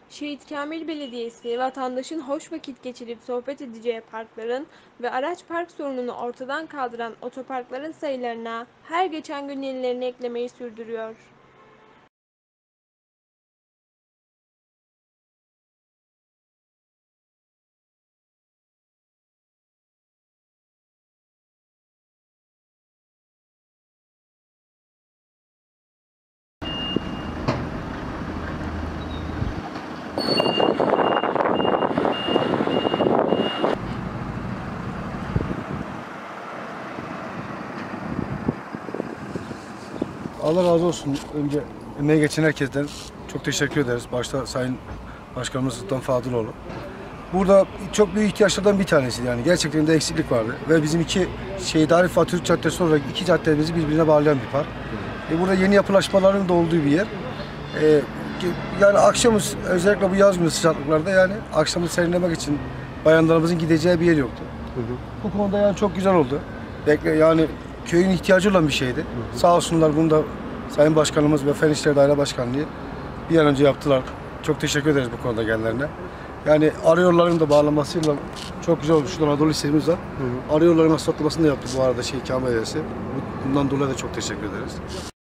Şehit Kamil Belediyesi, vatandaşın hoş vakit geçirip sohbet edeceği parkların ve araç park sorununu ortadan kaldıran otoparkların sayılarına her geçen gün yenilerini eklemeyi sürdürüyor. Allah razı olsun. Önce emeği geçen herkesten çok teşekkür ederiz. Başta Sayın Başkanımız Sultan Fadıloğlu. Burada çok büyük ihtiyaçlardan bir tanesi yani. Gerçekten de eksiklik vardı. Ve bizim iki Arif Atürk Caddesi olarak iki caddemizi birbirine bağlayan bir park. Burada yeni yapılaşmaların da olduğu bir yer. Yani akşamız özellikle bu yaz günü sıcaklıklarda yani akşamı serinlemek için bayanlarımızın gideceği bir yer yoktu. Bu konuda yani çok güzel oldu. Yani köyün ihtiyacı olan bir şeydi. Sağ olsunlar bunu da Sayın Başkanımız ve Fen İşleri Daire Başkanlığı bir an önce yaptılar. Çok teşekkür ederiz bu konuda kendilerine. Yani arayolların da bağlanmasıyla çok güzel olmuş. Şurada Anadolu Lisemiz var. Arayolların asfaltlamasını da yaptı bu arada Kamil Belediyesi. Bundan dolayı da çok teşekkür ederiz.